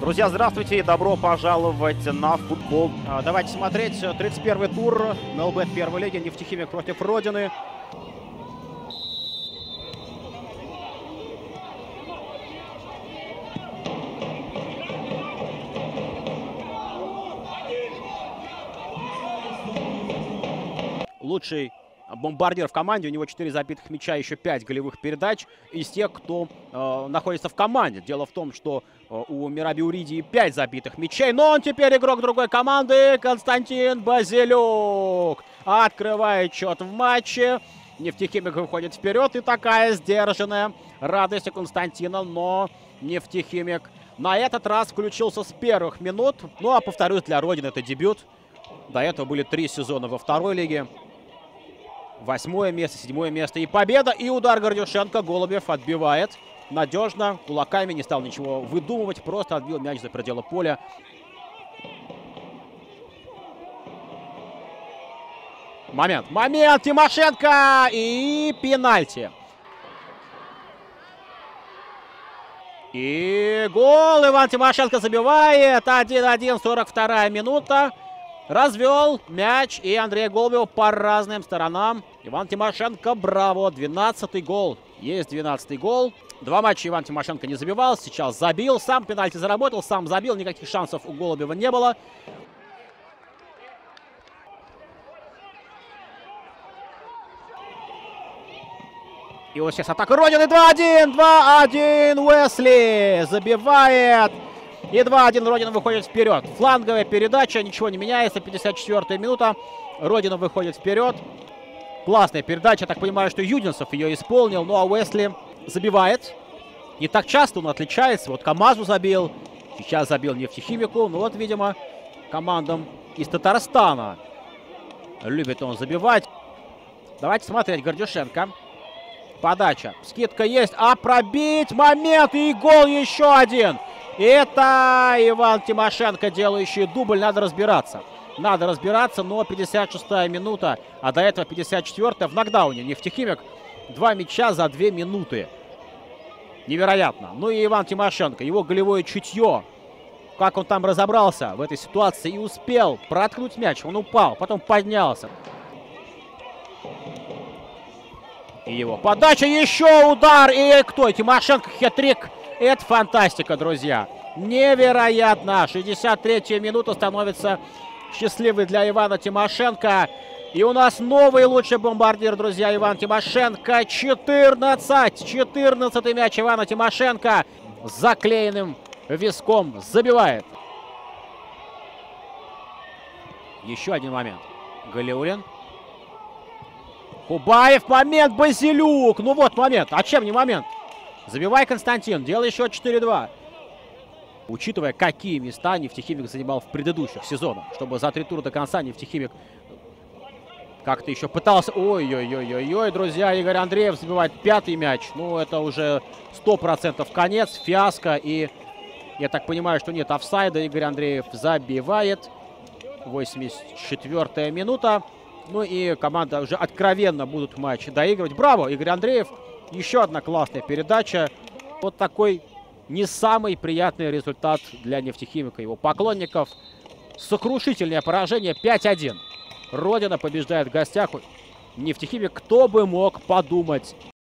Друзья, здравствуйте и добро пожаловать на футбол. Давайте смотреть 31-й тур МЛБ первой лиги. Нефтехимик против Родины. Лучший бомбардир в команде, у него 4 забитых мяча, еще 5 голевых передач из тех, кто находится в команде. Дело в том, что у Мираби Уридии 5 забитых мячей, но он теперь игрок другой команды. Константин Базилюк открывает счет в матче. Нефтехимик выходит вперед, и такая сдержанная радость у Константина, но Нефтехимик на этот раз включился с первых минут. Ну а повторюсь, для Родины это дебют. До этого были 3 сезона во второй лиге. 8-е место, 7-е место и победа. И удар Гордюшенко. Голубев отбивает надежно, кулаками, не стал ничего выдумывать. Просто отбил мяч за пределы поля. Момент. Тимошенко и пенальти. И гол. Иван Тимошенко забивает. 1-1, 42-я минута. Развел мяч, и Андрей Голубев по разным сторонам. Иван Тимошенко, браво, 12-й гол. Есть 12-й гол. 2 матча Иван Тимошенко не забивал, сейчас забил. Сам пенальти заработал, сам забил. Никаких шансов у Голубева не было. И вот сейчас атака Родины. 2-1, 2-1. Уэсли забивает. И 2-1, Родина выходит вперед. Фланговая передача, ничего не меняется. 54-я минута. Родина выходит вперед. Классная передача. Я так понимаю, что Юдинцев ее исполнил. Ну а Уэсли забивает. Не так часто он отличается. Вот КамАЗу забил. Сейчас забил Нефтехимику. Ну вот, видимо, командам из Татарстана любит он забивать. Давайте смотреть. Гордюшенко. Подача. Скидка есть. А пробить. Момент. И гол еще один. Это Иван Тимошенко, делающий дубль. Надо разбираться. Надо разбираться, но 56-я минута, а до этого 54-я в нокдауне. Нефтехимик 2 мяча за 2 минуты. Невероятно. Ну и Иван Тимошенко, его голевое чутье. Как он там разобрался в этой ситуации и успел проткнуть мяч. Он упал, потом поднялся. И его подача, еще удар. И кто? Тимошенко, хет-трик. Это фантастика, друзья. Невероятно. 63-я минута становится счастливой для Ивана Тимошенко. И у нас новый лучший бомбардир, друзья, Иван Тимошенко. 14-й мяч Ивана Тимошенко. С заклеенным виском забивает. Еще один момент. Галиулин. Хубаев. Момент. Базилюк. Ну вот момент. А чем не момент? Забивай, Константин. Делай счет 4-2. Учитывая, какие места Нефтехимик занимал в предыдущих сезонах, чтобы за 3 тура до конца Нефтехимик как-то еще пытался... Ой-ой-ой-ой-ой, друзья, Игорь Андреев забивает 5-й мяч. Ну, это уже 100% конец, фиаско. И я так понимаю, что нет офсайда. Игорь Андреев забивает. 84-я минута. Ну и команда уже откровенно будут матч доигрывать. Браво, Игорь Андреев. Еще одна классная передача. Вот такой не самый приятный результат для Нефтехимика и его поклонников. Сокрушительное поражение 5-1. Родина побеждает в гостях. Нефтехимик, кто бы мог подумать.